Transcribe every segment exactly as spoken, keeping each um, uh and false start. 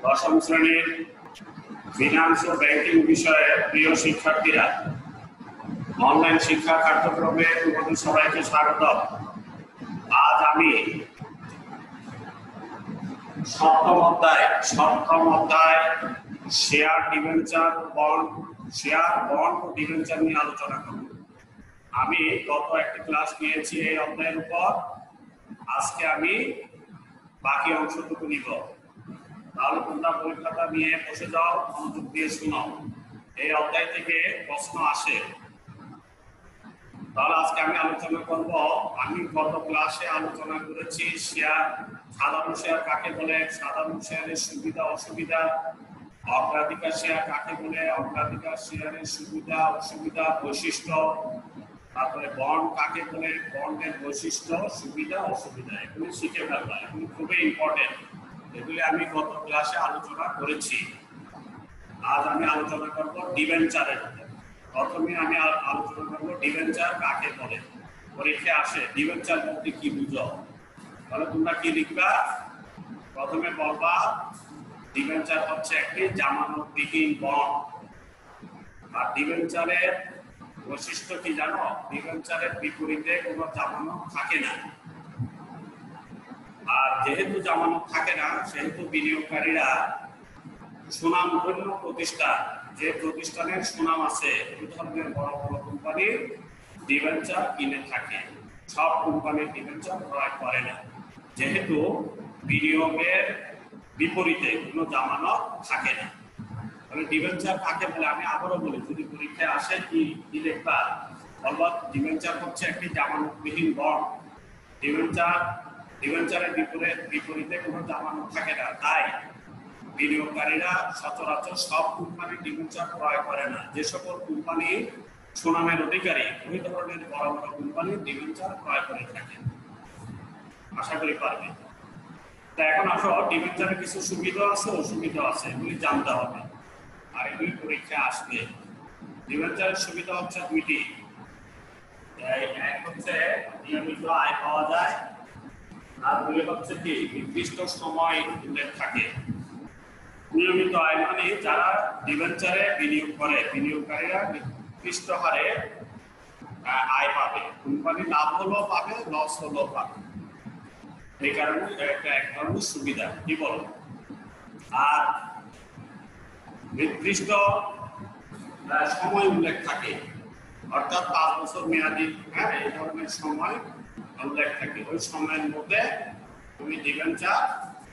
দশম শ্রেণীর ফিনান্স ও ব্যাংকিং বিষয়ের প্রিয় শিক্ষার্থীরা, অনলাইন শিক্ষা কার্যক্রমে তোমাদের সবাইকে স্বাগত। আজ আমি সপ্তম অধ্যায় সপ্তম অধ্যায় share debenture bond share bond ও ডিবেঞ্চার নিয়ে আলোচনা করব। আমি গত একটি ক্লাস নিয়েছি এই অধ্যায়ের উপর। আজকে আমি বাকি অংশটুকু নিব। তাহলে তোমরা পরীক্ষাটা নিয়ে বসে যাও, মনোযোগ দিয়ে শোনো। এই অধ্যায় থেকে প্রশ্ন আসে। তাহলে আজকে আমি আলোচনা করব, আমি গত ক্লাসে আলোচনা করেছি শেয়ার, সাধারণ শেয়ার কাকে বলে, সাধারণ শেয়ারের সুবিধা অসুবিধা, অগ্রাধিকার শেয়ার কাকে বলে, অগ্রাধিকার শেয়ারের সুবিধা অসুবিধা বৈশিষ্ট্য, তারপরে বন্ড কাকে বলে, বন্ডের বৈশিষ্ট্য সুবিধা অসুবিধা, এগুলি শিখে ফেলবা। এগুলি খুবই ইম্পর্টেন্ট। এগুলি আমি গত ক্লাসে আলোচনা করেছি। আজ আমি আলোচনা করব ডিবেঞ্চারের উপর। প্রথমে আমি আলোচনা করব ডিবেঞ্চার কাকে বলে। পরীক্ষায় আসে ডিবেঞ্চার বলতে কি বুঝো? তাহলে তোমরা কি লিখবা? প্রথমে বলবা ডিবেঞ্চার হচ্ছে একটি জামানতবিহীন বন্ড। আর ডিবেঞ্চারের বৈশিষ্ট্য কি জানো? ডিবেঞ্চারের বিপরীতে কোনো জামানত থাকে না। আর যেহেতু জামানত থাকে না, সেহেতু বিনিয়োগকারীরা সুনামধন্য প্রতিষ্ঠান, যে প্রতিষ্ঠানের সুনাম আছে, এই ধরনের বড় বড় কোম্পানির ডিবেঞ্চার কিনে থাকে। সব কোম্পানির ডিবেঞ্চার ক্রয় করে না, যেহেতু বিনিয়োগের বিপরীতে কোনো জামানত থাকে না। তাহলে ডিবেঞ্চার কাকে বলে আমি আবারও বলি, যদি পরীক্ষায় আসে কি কি লিখবা? বলবো ডিবেঞ্চার হচ্ছে একটি জামানতবিহীন বন্ড। ডিবেঞ্চার ডিবেঞ্চারের বিপরীতে বিপরীতে কোনো জামানত থাকে না, তাই বিনিয়োগকারীরা সচরাচর সব কোম্পানি ডিবেঞ্চার ক্রয় করে না। যে সকল কোম্পানি সুনামের অধিকারী, ওই ধরনের বড় বড় কোম্পানি ডিবেঞ্চার ক্রয় করে থাকে। আশা করি পারবে। তা এখন আসো, ডিবেঞ্চারের কিছু সুবিধা আছে অসুবিধা আছে, এগুলি জানতে হবে। আর এগুলি পরীক্ষা আসবে। ডিবেঞ্চারের সুবিধা হচ্ছে দুইটি। এক হচ্ছে নিয়মিত আয় পাওয়া যায়, আর দুই হচ্ছে কি নির্দিষ্ট সময় উল্লেখ থাকে। নিয়মিত আয় মানে যারা ডিবেঞ্চারে বিনিয়োগ করে, বিনিয়োগকারীরা নির্দিষ্ট হারে আয় পাবে। কোম্পানি লাভ হলেও পাবে, লস হলেও পাবে। এই কারণে এটা এক ধরনের সুবিধা। কি বল? আর নির্দিষ্ট সময় উল্লেখ থাকে, অর্থাৎ পাঁচ বছর মেয়াদি, হ্যাঁ, এই ধরনের সময় উল্লেখ থাকে। ওই সময়ের মধ্যে তুমি ডিবেঞ্চার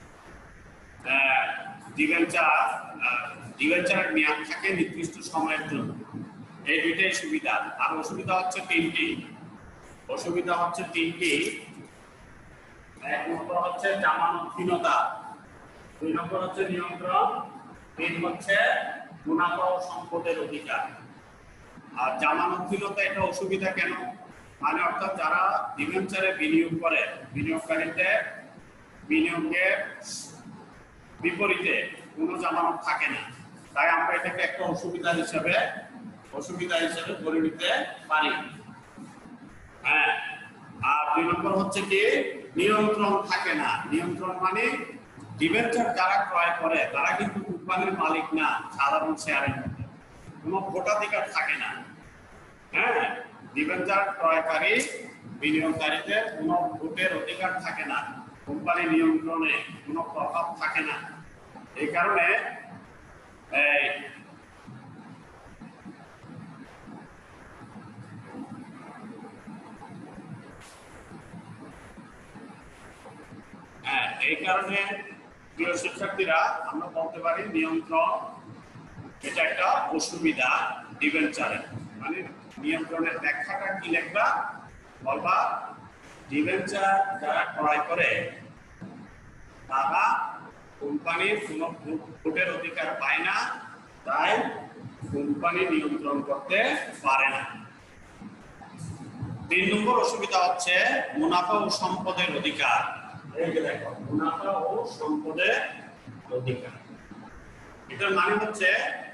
ডিবেঞ্চার ডিবেঞ্চারের মেয়াদ থাকে নির্দিষ্ট সময়ের জন্য। এই দুইটাই সুবিধা। আর অসুবিধা হচ্ছে তিনটি। অসুবিধা হচ্ছে তিনটি। এক নম্বর হচ্ছে জামানতহীনতা, দুই নম্বর হচ্ছে নিয়ন্ত্রণ, তিন হচ্ছে মুনাফা ও সম্পদের অধিকার। আর জামানতহীনতা এটা অসুবিধা কেন? মানে অর্থাৎ যারা ডিবেঞ্চারে বিনিয়োগ করে, বিনিয়োগকারীদের বিনিয়োগের বিপরীতে কোনো জামানত থাকে না, তাই আমরা এটাকে একটা অসুবিধা হিসেবে অসুবিধা হিসেবে ধরে নিতে পারি। হ্যাঁ। আর দুই নম্বর হচ্ছে কি নিয়ন্ত্রণ থাকে না। নিয়ন্ত্রণ মানে ডিবেঞ্চার যারা ক্রয় করে তারা কিন্তু কোম্পানির মালিক না, সাধারণ শেয়ারের মধ্যে কোনো ভোটাধিকার থাকে না। হ্যাঁ, ডিবেঞ্চার ক্রয়কারী বিনিয়োগকারীদের কোনো ভোটের অধিকার থাকে না, কোম্পানি নিয়ন্ত্রণে কোনো প্রভাব থাকে না। এই কারণে এই হ্যাঁ এই কারণে প্রিয় শিক্ষার্থীরা আমরা বলতে পারি নিয়ন্ত্রণ এটা একটা অসুবিধা ডিবেঞ্চারের। মানে নিয়ন্ত্রণের ব্যাখ্যাটা কি লিখবা? বলবা ডিবেঞ্চার যারা ক্রয় করে তারা কোম্পানির কোনো ভোটের অধিকার পায় না, তাই কোম্পানি নিয়ন্ত্রণ করতে পারে না। তিন নম্বর অসুবিধা হচ্ছে মুনাফা ও সম্পদের অধিকার। এই যে দেখো, মুনাফা ও সম্পদের অধিকার, এটার মানে হচ্ছে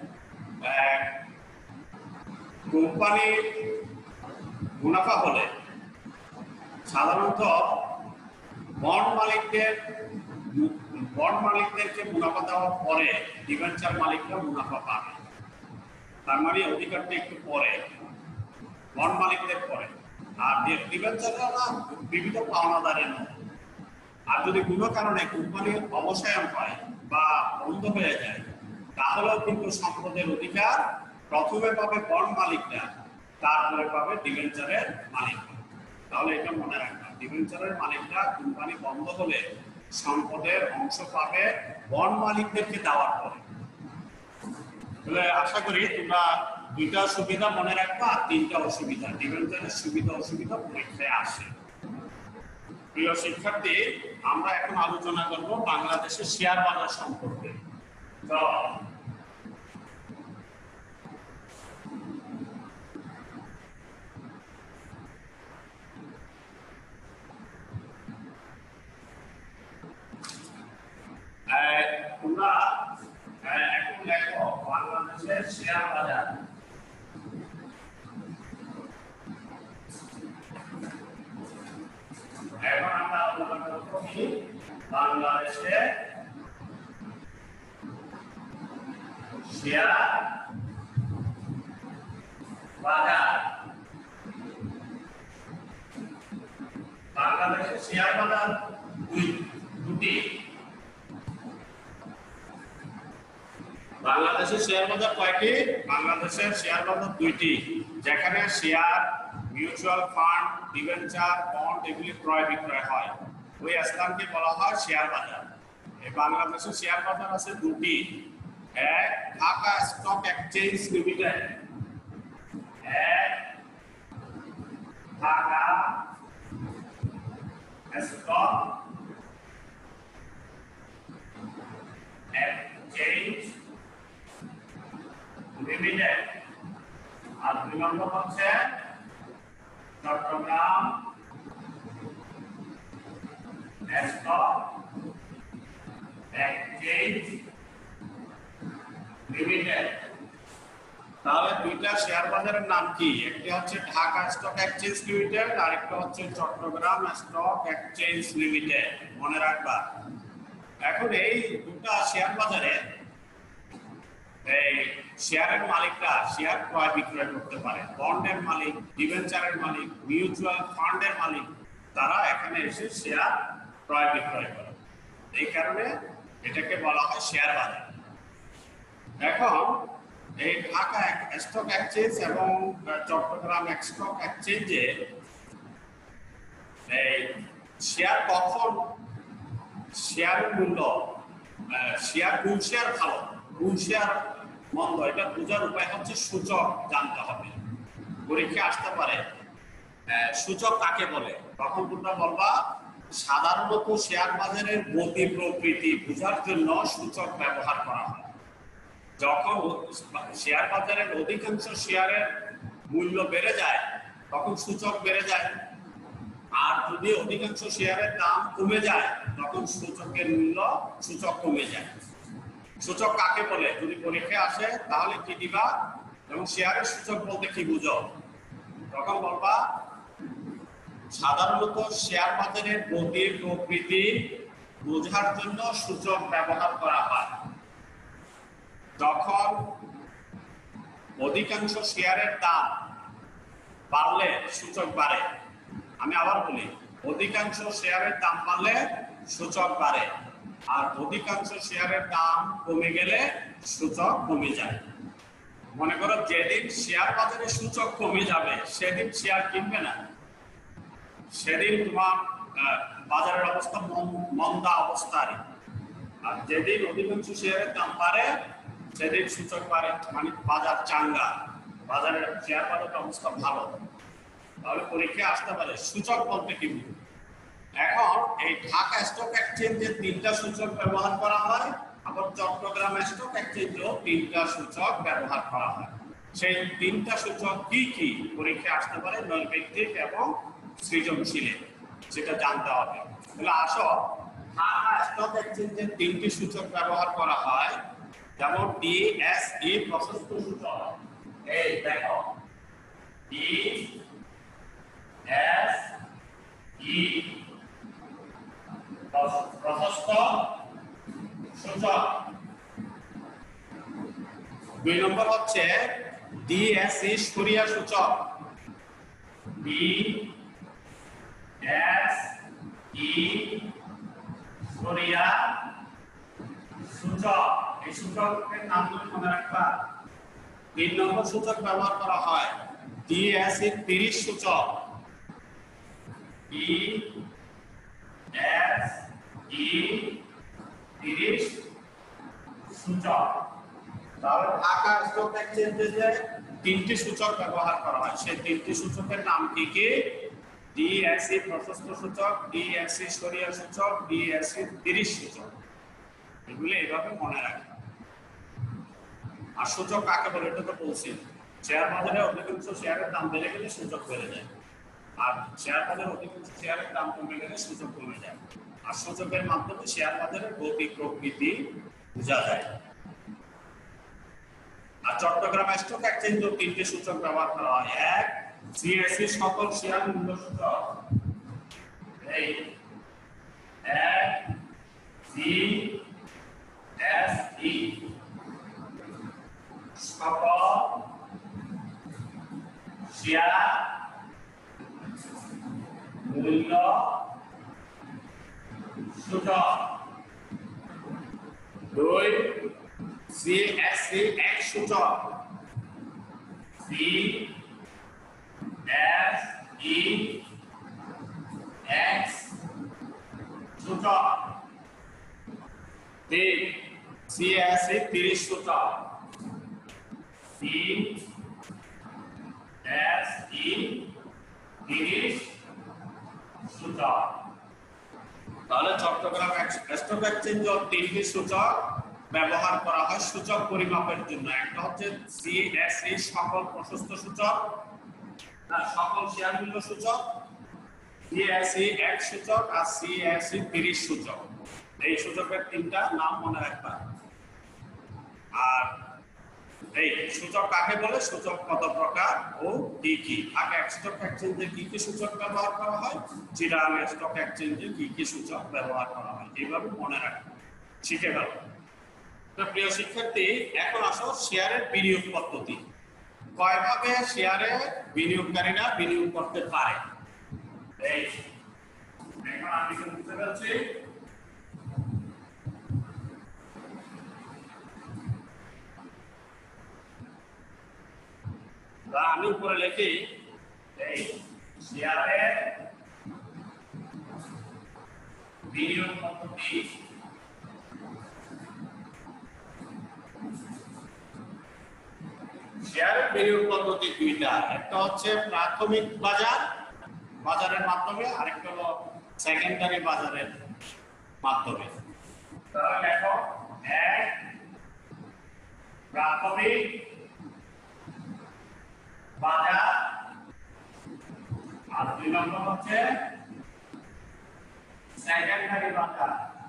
কোম্পানি মুনাফা হলে সাধারণত বন্ড মালিকদের বন্ড মালিকদেরকে মুনাফা দেওয়ার পরে ডিবেঞ্চার মালিকরা মুনাফা পাবে। তার মানে অধিকারটা একটু পরে, বন্ড মালিকদের পরে। আর ডিবেঞ্চাররা না বিভিন্ন পাওনাদারের মতো। আর যদি কোনো কারণে কোম্পানির অবসায়ন হয় বা বন্ধ হয়ে যায়, তাহলেও কিন্তু সম্পদের অধিকার প্রথমে পাবে বন্ড মালিকরা, তারপরে পাবে ডিবেঞ্চারের মালিকরা। তাহলে এটা মনে রাখবেন, ডিবেঞ্চারের মালিকরা কোম্পানি বন্ধ হলে সম্পদের অংশ পাবে বন্ড মালিকদেরকে দেওয়ার পরে। তাহলে আশা করি তোমরা দুইটা সুবিধা মনে রাখবা, তিনটা অসুবিধা, ডিবেঞ্চারের সুবিধা অসুবিধা পরীক্ষায় আসে। প্রিয় শিক্ষার্থী, আমরা এখন আলোচনা করব বাংলাদেশের শেয়ার বাজার সম্পর্কে। তো তোমরা এখন দেখো বাংলাদেশের শেয়ার বাজার। এখন আমরা আলোচনা করব কি বাংলাদেশে শেয়ার বাজার। বাংলাদেশের শেয়ার বাজার দুটি। বাংলাদেশের শেয়ার বাজার কয়টি? বাংলাদেশের শেয়ার বাজার দুইটি, যেখানে share, mutual fund, debenture, bond এগুলি ক্রয় বিক্রয় হয়। ওই স্থানকে বলা হয় শেয়ার বাজার। এই বাংলাদেশের শেয়ার বাজার আছে দুটি, এক ঢাকা স্টক এক্সচেঞ্জ লিমিটেড, এক ঢাকা স্টক এক্সচেঞ্জ লিমিটেড, আর দুই নম্বর হচ্ছে চট্টগ্রাম স্টক এক্সচেঞ্জ লিমিটেড। তাহলে দুইটা শেয়ার বাজারের নাম কি? একটি হচ্ছে ঢাকা স্টক এক্সচেঞ্জ লিমিটেড, আর একটা হচ্ছে চট্টগ্রাম স্টক এক্সচেঞ্জ লিমিটেড। মনে রাখবা। এখন এই দুটা শেয়ার বাজারে এই শেয়ারের মালিকরা শেয়ার ক্রয় বিক্রয় করতে পারে। বন্ডের মালিক, ডিবেঞ্চারের মালিক, মিউচুয়াল ফান্ডের মালিক, তারা এখানে এসে শেয়ার ক্রয় বিক্রয় করে। এই কারণে এটাকে বলা হয় শেয়ার বাজার। এখন এই ঢাকা স্টক এক্সচেঞ্জ এবং চট্টগ্রাম স্টক এক্সচেঞ্জে এই শেয়ার কখন শেয়ারের মূল্য, শেয়ার কোন শেয়ার ভালো কোন শেয়ার মন্দ, এটা বোঝার উপায় হচ্ছে সূচক জানতে হবে। পরীক্ষা আসতে পারে সূচক কাকে বলে, তখন তোমরা বলবা সাধারণত শেয়ার বাজারের গতি প্রকৃতি বোঝার জন্য সূচক ব্যবহার করা হয়। যখন শেয়ার বাজারের অধিকাংশ শেয়ারের মূল্য বেড়ে যায় তখন সূচক বেড়ে যায়, আর যদি অধিকাংশ শেয়ারের দাম কমে যায় তখন সূচকের মূল্য সূচক কমে যায়। সূচক কাকে বলে যদি পরীক্ষা আসে তাহলে কি দিবা, এবং শেয়ারের সূচক বলতে কি বুঝো, তখন বলবা সাধারণত শেয়ার বাজারের গতি প্রকৃতি বোঝার জন্য সূচক ব্যবহার করা হয়। যখন অধিকাংশ শেয়ারের দাম বাড়লে সূচক বাড়ে। আমি আবার বলি, অধিকাংশ শেয়ারের দাম বাড়লে সূচক বাড়ে, আর অধিকাংশ শেয়ারের দাম কমে গেলে সূচক কমে যায়। মনে করো যেদিন শেয়ার বাজারে সূচক কমে যাবে সেদিন শেয়ার কিনবে না, সেদিন তোমার বাজারের অবস্থা মন্দা অবস্থায়। আর যেদিন অধিকাংশ শেয়ারের দাম বাড়ে সেদিন সূচক বাড়ে, মানে বাজার চাঙ্গা, বাজারের শেয়ার বাজারের অবস্থা ভালো। তাহলে পরীক্ষায় আসতে পারে সূচক বলতে কি বুঝো। এখন এই ঢাকা স্টক এক্সচেঞ্জে তিনটা সূচক ব্যবহার করা হয়, আবার চট্টগ্রাম স্টক এক্সচেঞ্জেও তিনটা সূচক ব্যবহার করা হয়। সেই তিনটা সূচক কি কি পরীক্ষায় আসতে পারে নৈর্ব্যক্তিক এবং সৃজনশীল, সেটা জানতে হবে। তাহলে আসো, ঢাকা স্টক এক্সচেঞ্জে তিনটি সূচক ব্যবহার করা হয়, যেমন ডিএসই প্রশস্ত সূচক। এই দেখো ডিএসই প্রশস্ত সূচক। দুই নম্বর হচ্ছে ডিএসই সরিয়া সূচক। ডি এস ই সরিয়া সূচক। এই সূচকের নামগুলো মনে রাখবা। তিন নম্বর সূচক ব্যবহার করা হয় ডিএসই তিরিশ সূচক। ডি এস ই তিরিশ সূচক। তাহলে ঢাকা স্টক এক্সচেঞ্জে যে তিনটি সূচক ব্যবহার করা হয় সেই তিনটি সূচকের নাম কি কি? ডিএসই প্রশস্ত সূচক, ডিএসই সরিয়া সূচক, ডিএসই তিরিশ সূচক। এগুলো এইভাবে মনে রাখবে। আর সূচক কাকে বলে এটা তো বলছি। শেয়ার বাজারে অধিকাংশ শেয়ারের দাম বেড়ে গেলে সূচক বেড়ে যায়, আর শেয়ার বাজারে অধিকাংশ শেয়ারের দাম কমে গেলে সূচক কমে যায়। আর সূচকের মাধ্যমে শেয়ার বাজারের গতি প্রকৃতি বোঝা যায়। আর চট্টগ্রাম স্টক এক্সচেঞ্জে তিনটি সূচক ব্যবহার করা হয়। এক সিএসই সকল শেয়ার মূল্য সূচক। এই এক সিএসই সকল শেয়ার মূল্য সূচক। দুই সিএসই এক সূচক। সিএসই এক সূচক। তিন সিএসই তিরিশ সূচক। সিএসই তিরিশ সূচক। তাহলে চট্টগ্রাম স্টক এক্সচেঞ্জ তিনটি সূচক ব্যবহার করা হয় সূচক পরিমাপের জন্য। একটা হচ্ছে সিএসই সকল প্রশস্ত সূচক, না সকল শেয়ার মূল্য সূচক, সিএসই এক সূচক আর সিএসই তিরিশ সূচক। এই সূচকের তিনটা নাম মনে রাখবা। আর এই সূচক কাকে বলে, সূচক কত প্রকার ও কি কি। ঢাকা স্টক এক্সচেঞ্জে কি কি সূচক ব্যবহার করা হয়, চিটাগাং স্টক এক্সচেঞ্জে কি কি সূচক ব্যবহার করা হয়, এইভাবে মনে রাখবে। শিখে গেল। তো প্রিয় শিক্ষার্থী, এখন আসো শেয়ারের বিনিয়োগ পদ্ধতি। কয়ভাবে শেয়ারে বিনিয়োগকারীরা বিনিয়োগ করতে পারে। এই এখন আমি বুঝতে পারছি। আমি উপরে লিখি এই শেয়ারে বিনিয়োগ পদ্ধতি। শেয়ারের বিনিয়োগ পদ্ধতি দুইটা, একটা হচ্ছে প্রাথমিক বাজার বাজারের মাধ্যমে, আরেকটা হলো সেকেন্ডারি বাজারের মাধ্যমে। তাহলে দেখো, এক প্রাথমিক বাজার আর দুই নম্বর হচ্ছে সেকেন্ডারি বাজার।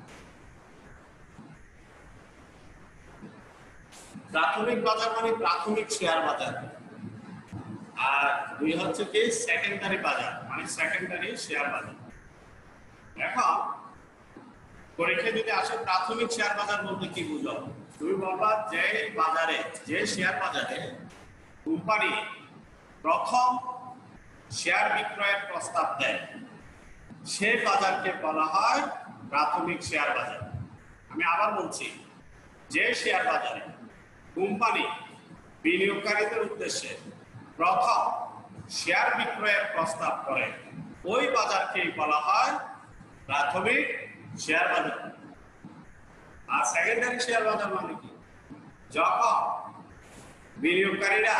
প্রাথমিক বাজার মানে প্রাথমিক শেয়ার বাজার, আর দুই হচ্ছে কি সেকেন্ডারি বাজার মানে সেকেন্ডারি শেয়ার বাজার। এখন পরীক্ষা যদি আসে প্রাথমিক শেয়ার বাজার বলতে কি বুঝো? তুমি বলবা যে বাজারে, যে শেয়ার বাজারে কোম্পানি প্রথম শেয়ার বিক্রয়ের প্রস্তাব দেয় সেই বাজারকে বলা হয় প্রাথমিক শেয়ার বাজার। আমি আবার বলছি, যে শেয়ার বাজারে কোম্পানি বিনিয়োগকারীদের উদ্দেশ্যে প্রথম শেয়ার বিক্রয়ের প্রস্তাব করে ওই বাজারকেই বলা হয় প্রাথমিক শেয়ার বাজার। আর সেকেন্ডারি শেয়ার বাজার মানে কি? যখন বিনিয়োগকারীরা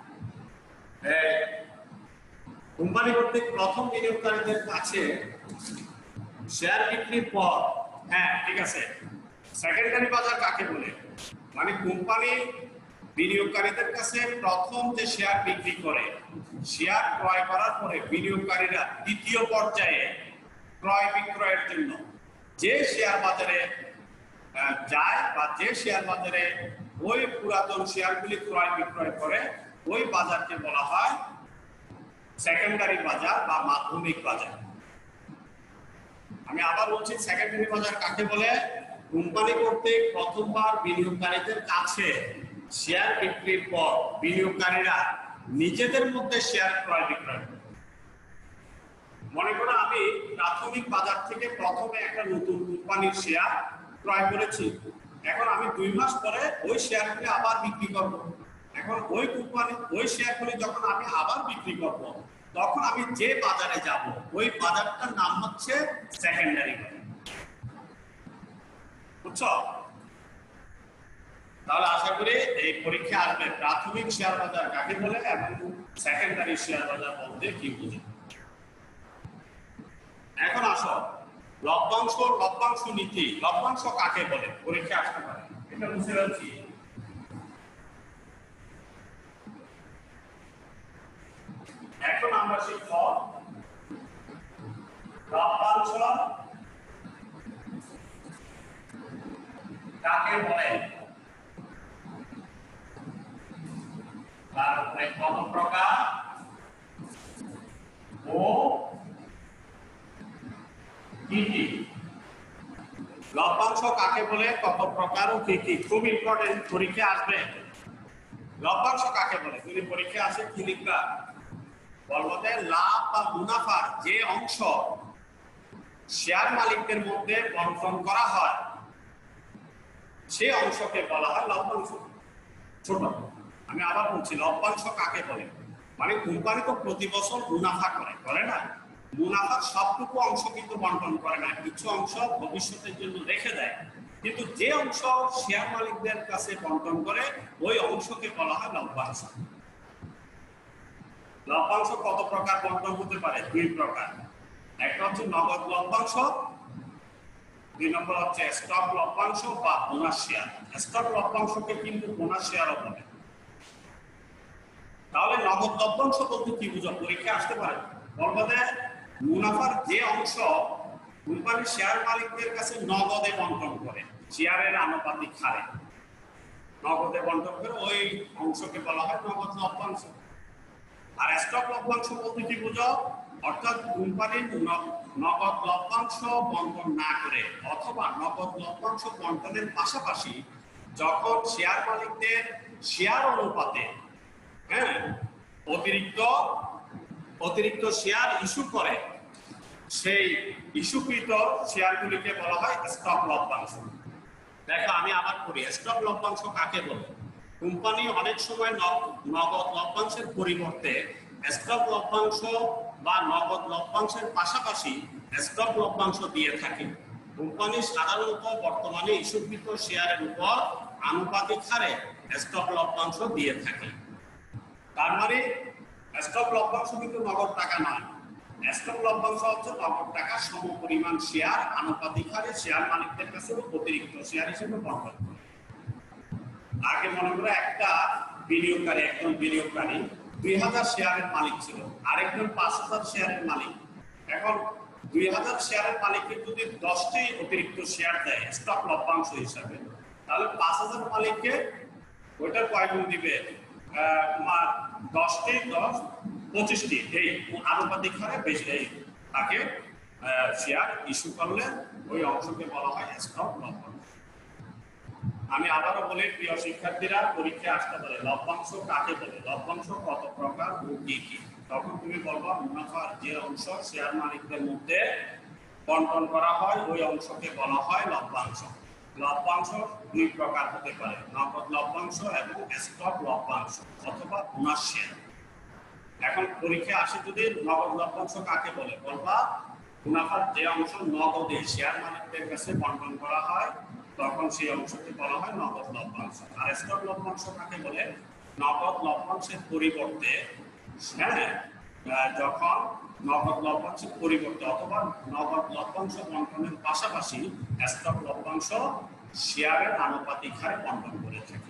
কোম্পানি কর্তৃক প্রথম বিনিয়োগকারীদের কাছে শেয়ার বিক্রির পর, হ্যাঁ ঠিক আছে, সেকেন্ডারি বাজার কাকে বলে? মানে কোম্পানি বিনিয়োগকারীদের কাছে প্রথম যে শেয়ার বিক্রি করে, শেয়ার ক্রয় করার পরে বিনিয়োগকারীরা দ্বিতীয় পর্যায়ে ক্রয় বিক্রয়ের জন্য যে শেয়ার বাজারে যায় বা যে শেয়ার বাজারে ওই পুরাতন শেয়ারগুলি ক্রয় বিক্রয় করে ওই বাজারকে বলা হয় সেকেন্ডারি বাজার বা মাধ্যমিক বাজার। আমি আবার বলছি, সেকেন্ডারি বাজার কাকে বলে? কোম্পানি কর্তৃক প্রথমবার বিনিয়োগকারীদের কাছে শেয়ার বিক্রির পর বিনিয়োগকারীরা নিজেদের মধ্যে শেয়ার ক্রয় বিক্রয় করে। মনে করো আমি প্রাথমিক বাজার থেকে প্রথমে একটা নতুন কোম্পানির শেয়ার ক্রয় করেছি, এখন আমি দুই মাস পরে ওই শেয়ারগুলি আবার বিক্রি করব। এখন ওই কোম্পানি ওই শেয়ারগুলি যখন আমি আবার বিক্রি করব, তখন আমি যে বাজারে যাব ওই বাজারটার নাম হচ্ছে সেকেন্ডারি বাজার। বুঝছো? তাহলে আশা করি এই পরীক্ষা আসবে প্রাথমিক শেয়ার বাজার কাকে বলে এবং সেকেন্ডারি শেয়ার বাজার বলতে কি বুঝি। এখন আসো লভ্যাংশ লভ্যাংশ নীতি, লভ্যাংশ কাকে বলে পরীক্ষা আসতে পারে, এটা বুঝতে পারছি। এখন আমরা শিখব লভ্যাংশ কাকে বলে, তারপরে কত প্রকার ও কি কি। লভ্যাংশ কাকে বলে, কত প্রকার ও কি কি, খুব ইম্পর্টেন্ট, পরীক্ষা আসবে। লভ্যাংশ কাকে বলে যদি পরীক্ষা আসে কি লিখবা, বলবো যে লাভ বা মুনাফার যে অংশ শেয়ার মালিকদের মধ্যে বন্টন করা হয় সেই অংশকে বলা হয় লভ্যাংশ। ছোট আমি আবার বলছি, লভ্যাংশ কাকে বলে, মানে কোম্পানি তো প্রতি বছর মুনাফা করে করে না, মুনাফার সবটুকু অংশ কিন্তু বন্টন করে না, কিছু অংশ ভবিষ্যতের জন্য রেখে দেয়, কিন্তু যে অংশ শেয়ার মালিকদের কাছে বন্টন করে ওই অংশকে বলা হয় লভ্যাংশ। লভ্যাংশ কত প্রকার বন্টন হতে পারে, দুই প্রকার, একটা হচ্ছে নগদ লভ্যাংশ, দুই নম্বর হচ্ছে স্টক লভ্যাংশ বা বোনাস শেয়ার। স্টক লভ্যাংশকে কিন্তু বোনাস শেয়ারও বলে। তাহলে নগদ লভ্যাংশ বলতে কি বুঝো, পরীক্ষা আসতে পারে, বলবো যে মুনাফার যে অংশ কোম্পানির শেয়ার মালিকদের কাছে নগদে বন্টন করে, শেয়ারের আনুপাতিক হারে নগদে বন্টন করে ওই অংশকে বলা হয় নগদ লভ্যাংশ। আর স্টক লভ্যাংশ বলতে কি বুঝো, অর্থাৎ কোম্পানির নগদ লভ্যাংশ বন্টন না করে অথবা নগদ লভ্যাংশ বন্টনের পাশাপাশি যখন শেয়ার মালিকদের শেয়ার অনুপাতে হ্যাঁ অতিরিক্ত অতিরিক্ত শেয়ার ইস্যু করে, সেই ইস্যুকৃত শেয়ারগুলিকে বলা হয় স্টক লভ্যাংশ। দেখো আমি আবার করি, স্টক লভ্যাংশ কাকে বলে, কোম্পানি অনেক সময় নগদ লভ্যাংশের পরিবর্তে স্টক লভ্যাংশ বা নগদ লভ্যাংশের পাশাপাশি স্টক লভ্যাংশ দিয়ে থাকে। কোম্পানি সাধারণত বর্তমানে ইস্যুকৃত শেয়ারের উপর আনুপাতিক হারে স্টক লভ্যাংশ দিয়ে থাকে। তার মানে স্টক লভ্যাংশ কিন্তু নগদ টাকা নয়, স্টক লভ্যাংশ হচ্ছে নগদ টাকা সমপরিমাণ শেয়ার আনুপাতিক হারে শেয়ার মালিকদের কাছে অতিরিক্ত শেয়ার হিসেবে বন্টন করে। আগে মনে করো একটা বিনিয়োগকারী একজন বিনিয়োগকারী দুই হাজার শেয়ারের মালিক ছিল, আরেকজন পাঁচ হাজার শেয়ারের মালিক। এখন দুই হাজার শেয়ারের মালিককে যদি দশটি অতিরিক্ত শেয়ার দেয় স্টক লভ্যাংশ হিসাবে, তাহলে পাঁচ হাজার মালিককে ওইটা কয় গুণ দিবে, তোমার দশটি দশ পঁচিশটি এই আনুপাতিক হারে বেশি তাকে শেয়ার ইস্যু করলে ওই অংশকে বলা হয় স্টক লভ্যাংশ। আমি আবারও বলি প্রিয় শিক্ষার্থীরা, পরীক্ষা আসতে পারে লভ্যাংশ কাকে বলে, লভ্যাংশ কত প্রকার ও কি কি, তখন তুমি বলবা মুনাফার যে অংশ শেয়ার মালিকদের মধ্যে বন্টন করা হয় ওই অংশকে বলা হয় লভ্যাংশ। লভ্যাংশ দুই প্রকার হতে পারে, নগদ লভ্যাংশ এবং স্টক লভ্যাংশ অথবা বোনাস শেয়ার। এখন পরীক্ষা আসে যদি নগদ লভ্যাংশ কাকে বলে, বলবা মুনাফার যে অংশ নগদে শেয়ার মালিকদের কাছে বন্টন করা হয় তখন সেই অংশকে বলা হয় নগদ লভ্যাংশ। আর স্টক লভ্যাংশ কাকে বলে, নগদ লভ্যাংশের পরিবর্তে হ্যাঁ যখন নগদ লভ্যাংশের পরিবর্তে অথবা নগদ লভ্যাংশ বন্টনের পাশাপাশি স্টক লভ্যাংশ শেয়ারের আনুপাতিক হারে বন্টন করে থাকে।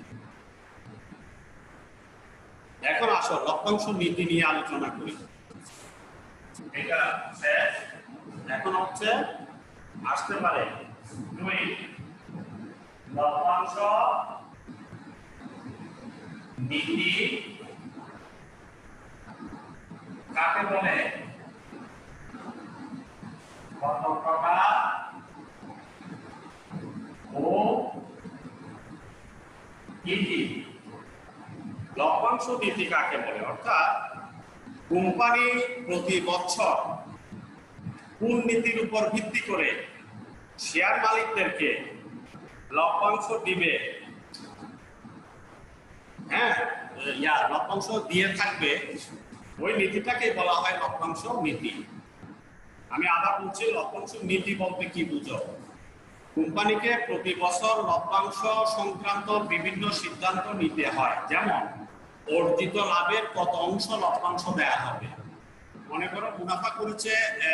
এখন আসো লভ্যাংশ নীতি নিয়ে আলোচনা করি। এটা শেষ, এখন হচ্ছে আসতে পারে দুই লভ্যাংশ নীতি কাকে বলে, কত প্রকার ও লভ্যাংশ নীতি কাকে বলে? অর্থাৎ কোম্পানি প্রতি বছর কোন নীতির উপর ভিত্তি করে শেয়ার মালিকদেরকে লভ্যাংশ দিবে, হ্যাঁ ইয়া লভ্যাংশ দিয়ে থাকবে, ওই নীতিটাকে বলা হয় লভ্যাংশ নীতি। আমি আবার বলছি, লভ্যাংশ নীতি বলতে কি বুঝো? কোম্পানিকে প্রতি বছর লভ্যাংশ সংক্রান্ত বিভিন্ন সিদ্ধান্ত নিতে হয়। যেমন অর্জিত লাভের কত অংশ লভ্যাংশ দেওয়া হবে। মনে করো মুনাফা করেছে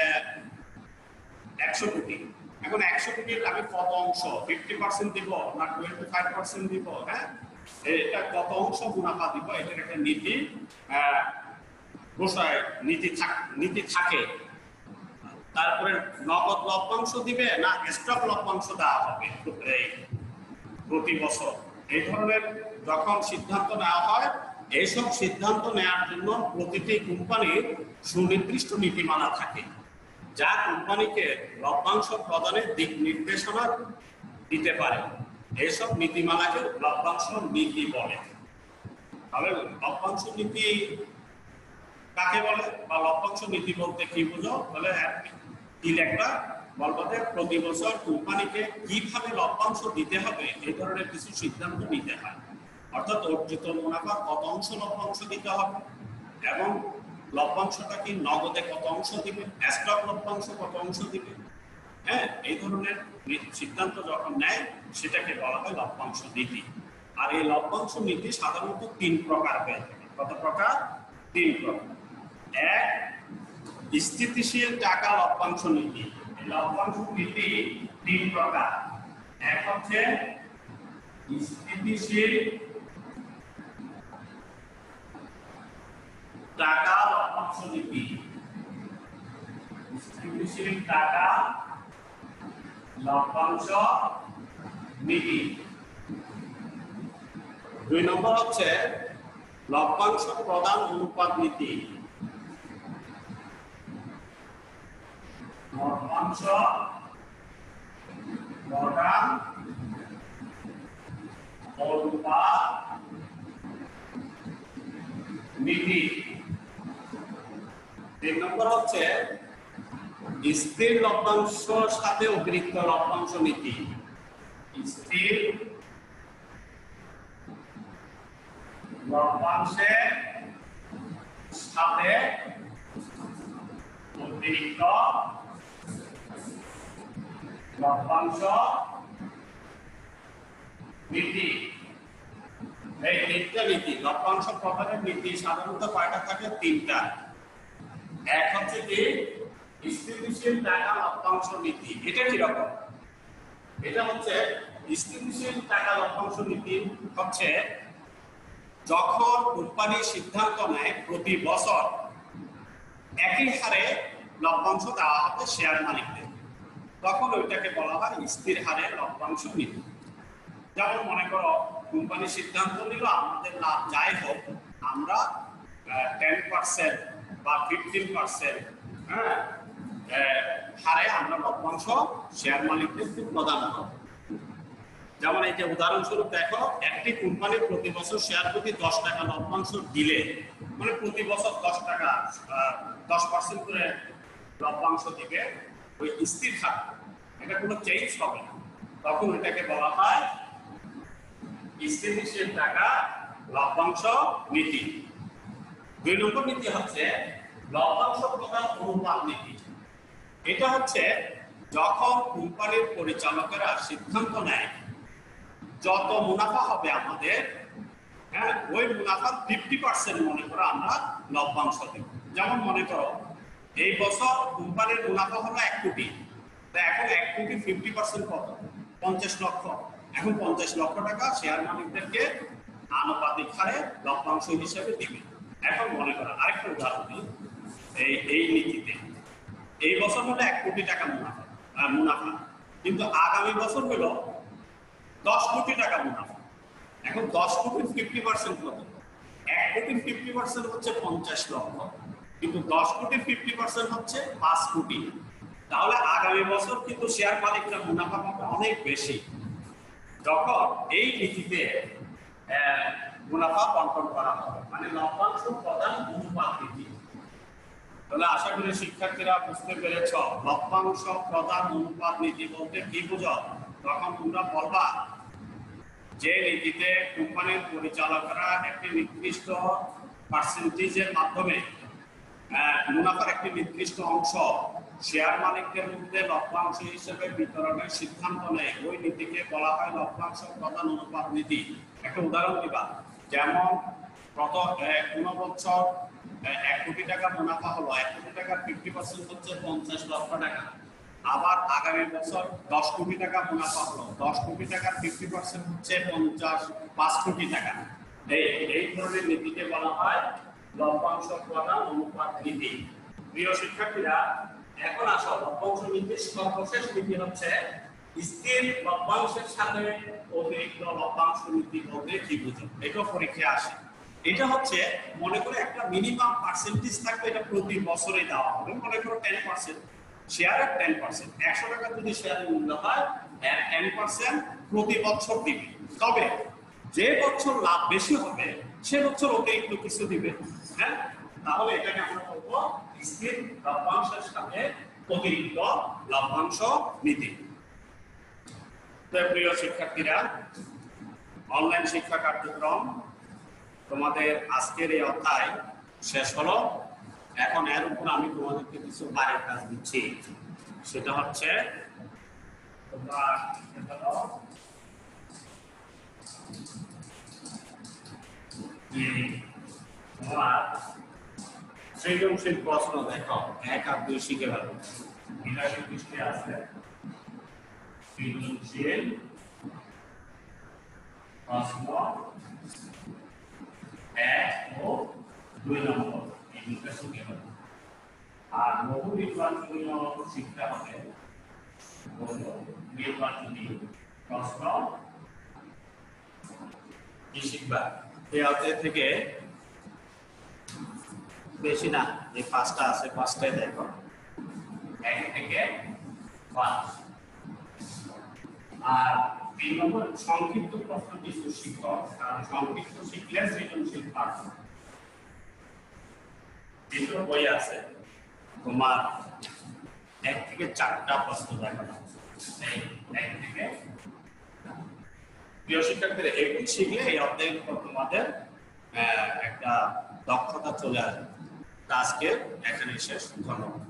একশো কোটি, এখন একশো কোটির আমি কত অংশ, ফিফটি পার্সেন্ট দিব না টোয়েন্টি ফাইভ পার্সেন্ট দিব, হ্যাঁ এটা কত অংশ মুনাফা দিব, এটার একটা নীতি বসায় নীতি থাক নীতি থাকে। তারপরে নগদ লভ্যাংশ দিবে না স্টক লভ্যাংশ দেওয়া হবে প্রতি বছর, এই ধরনের যখন সিদ্ধান্ত নেওয়া হয়, এইসব সিদ্ধান্ত নেওয়ার জন্য প্রতিটি কোম্পানির সুনির্দিষ্ট নীতিমালা থাকে, যা কোম্পানিকে লভ্যাংশ প্রদানের দিক নির্দেশনা দিতে পারে। এইসব নীতিমালাকে লভ্যাংশ নীতি বলে। তাহলে লভ্যাংশ নীতি কাকে বলে বা লভ্যাংশ নীতি বলতে কি বুঝো? তাহলে কি লেখবা বলবো যে প্রতি বছর কোম্পানিকে কিভাবে লভ্যাংশ দিতে হবে এই ধরনের কিছু সিদ্ধান্ত নিতে হয়। অর্থাৎ অর্জিত মুনাফার কত অংশ লভ্যাংশ দিতে হবে এবং লভ্যাংশটা কি নগদে কত অংশ দিবে, স্টক লভ্যাংশ কত অংশ দিবে, হ্যাঁ এই ধরনের সিদ্ধান্ত যখন নেয় সেটাকে বলা হয় লভ্যাংশ নীতি। আর এই লভ্যাংশ নীতি সাধারণত তিন প্রকার হয়ে থাকে। কত প্রকার? তিন প্রকার। এক, স্থিতিশীল টাকা লভ্যাংশ নীতি। লভ্যাংশ নীতি তিন প্রকার। এক হচ্ছে স্থিতিশীল টাকা লভ্যাংশ নীতি। স্থিতিশীল টাকা লভ্যাংশ নীতি। দুই নম্বর হচ্ছে লভ্যাংশ প্রদান অনুপাত নীতি। লভ্যাংশ প্রদান অনুপাত নীতি। তিন নম্বর হচ্ছে স্থির লভ্যাংশের সাথে অতিরিক্ত লভ্যাংশ নীতি। স্থির লভ্যাংশের সাথে অতিরিক্ত লভ্যাংশ নীতি। এই তিনটা নীতি লভ্যাংশ প্রদানের নীতি সাধারণত কয়টা থাকে? তিনটা। এক হচ্ছে কি স্থিতিশীল টাকা লভ্যাংশ নীতি। এটা কি রকম? এটা হচ্ছে স্থিতিশীল টাকা লভ্যাংশ নীতি হচ্ছে যখন কোম্পানি সিদ্ধান্ত নেয় প্রতি বছর একই হারে লভ্যাংশ দেওয়া হবে শেয়ার মালিকদের, তখন ওইটাকে বলা হয় স্থির হারে লভ্যাংশ নীতি। যেমন মনে করো কোম্পানি সিদ্ধান্ত নিল আমাদের লাভ যাই হোক আমরা টেন পার্সেন্ট বা ফিফটিন পার্সেন্ট হ্যাঁ হারে আমরা লভ্যাংশ শেয়ার মালিকদেরকে প্রদান করব। যেমন এই যে উদাহরণস্বরূপ দেখো, একটি কোম্পানি প্রতি বছর শেয়ার প্রতি দশ টাকা লভ্যাংশ দিলে, মানে প্রতি বছর দশ টাকা দশ পার্সেন্ট করে লভ্যাংশ দিবে, ওই স্থির থাকবে, এটা কোনো চেঞ্জ হবে না, তখন এটাকে বলা হয় স্থিতিশীল টাকা লভ্যাংশ নীতি। দুই নম্বর নীতি হচ্ছে লভ্যাংশ প্রদান অনুপাত নীতি। এটা হচ্ছে যখন কোম্পানির পরিচালকেরা সিদ্ধান্ত নেয় যত মুনাফা হবে আমাদের, হ্যাঁ ওই মুনাফার ফিফটি পার্সেন্ট মনে করো আমরা লভ্যাংশ দেব। যেমন মনে করো এই বছর কোম্পানির মুনাফা হলো এক কোটি, এখন এক কোটি ফিফটি পার্সেন্ট কত? পঞ্চাশ লক্ষ। এখন পঞ্চাশ লক্ষ টাকা শেয়ার মালিকদেরকে আনুপাতিক হারে লভ্যাংশ হিসেবে দিবে। এখন মনে করো আরেকটা উদাহরণ দিই, এই এই নীতিতে এই বছর হলো এক কোটি টাকা মুনাফা মুনাফা কিন্তু আগামী বছর হলো দশ কোটি টাকা মুনাফা। এখন দশ কোটির ফিফটি পার্সেন্ট কত? এক কোটির ফিফটি পার্সেন্ট হচ্ছে পঞ্চাশ লক্ষ, কিন্তু দশ কোটির ফিফটি পার্সেন্ট হচ্ছে পাঁচ কোটি। তাহলে আগামী বছর কিন্তু শেয়ার মালিকরা মুনাফা পাবে অনেক বেশি। যখন এই নীতিতে মুনাফা বন্টন করা হবে, মানে লভ্যাংশ প্রদান অনুপাত নীতি। তাহলে আশা করি শিক্ষার্থীরা বুঝতে পেরেছ লভ্যাংশ প্রদান অনুপাত নীতি বলতে কি বোঝো। তখন তোমরা বলবা যে নীতিতে কোম্পানির পরিচালকরা একটি নির্দিষ্ট পার্সেন্টেজের মাধ্যমে মুনাফার একটি নির্দিষ্ট অংশ শেয়ার মালিকদের মধ্যে লভ্যাংশ হিসেবে বিতরণের সিদ্ধান্ত নেয়, ওই নীতিকে বলা হয় লভ্যাংশ প্রদান অনুপাত নীতি। একটা উদাহরণ দিবা, যেমন প্রথম কোনো বছর এক কোটি টাকা মুনাফা হলো, এক কোটি টাকার ফিফটি পার্সেন্ট হচ্ছে পঞ্চাশ লক্ষ টাকা। আবার আগামী বছর দশ কোটি টাকা মুনাফা হলো, দশ কোটি টাকার ফিফটি পার্সেন্ট হচ্ছে পঞ্চাশ পাঁচ কোটি টাকা। এই এই ধরনের নীতিকে বলা হয় লভ্যাংশ প্রদান অনুপাত নীতি। প্রিয় শিক্ষার্থীরা, এখন আসো লভ্যাংশ নীতির সর্বশেষ নীতি হচ্ছে স্থির লভ্যাংশের সাথে অতিরিক্ত লভ্যাংশ নীতি বলতে কি বুঝো। এটা পরীক্ষায় আসে। এটা হচ্ছে মনে করে একটা মিনিমাম পার্সেন্টেজ থাকবে, এটা প্রতি বছরে দেওয়া হবে। মনে করো টেন পার্সেন্ট শেয়ারের টেন পার্সেন্ট, একশো টাকা যদি শেয়ারের মূল্য হয় টেন পার্সেন্ট প্রতি বছর দিবে। তবে যে বছর লাভ বেশি হবে সে বছর অতিরিক্ত কিছু দিবে। হ্যাঁ, তাহলে এটাকে আমরা বলবো স্থির লভ্যাংশের সাথে অতিরিক্ত লভ্যাংশ নীতি। প্রিয় শিক্ষার্থীরা, অনলাইন শিক্ষা কার্যক্রম তোমাদের আজকের এই অধ্যায় শেষ হলো। এখন এর উপর আমি তোমাদেরকে কিছু বাড়ির কাজ দিচ্ছি, সেটা হচ্ছে তোমরা সৃজনশীল প্রশ্ন দেখো, এক আর দুই শিখে ফেলো। বিরাশি পৃষ্ঠে আছে সৃজনশীল প্রশ্ন এক ও দুই নম্বর, এই দুটো শিখে ফেলো। আর বহু নির্বাচনীয় শিক্ষা হবে নির্বাচনী প্রশ্ন কি শিখবা। এই অধ্যায় থেকে বেশি না, এই পাঁচটা আছে, পাঁচটাই দেখো, এক থেকে পাঁচ। আর তিন নম্বর সংক্ষিপ্ত প্রশ্ন কিছু শিখো, কারণ সংক্ষিপ্ত শিখলে সৃজনশীল পাঠ। দুটো বই আছে, তোমার এক থেকে চারটা প্রশ্ন দেখানো এক থেকে। প্রিয় শিক্ষার্থীরা, একটু শিখলে এই অধ্যায়ের উপর তোমাদের একটা দক্ষতা চলে আসবে। আজকে এখানে শেষ, ধন্যবাদ।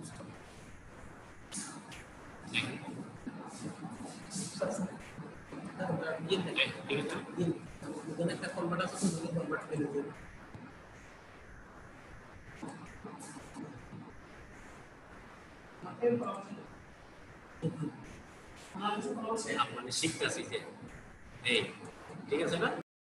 মানে শিখতেছি যে এই ঠিক আছে না।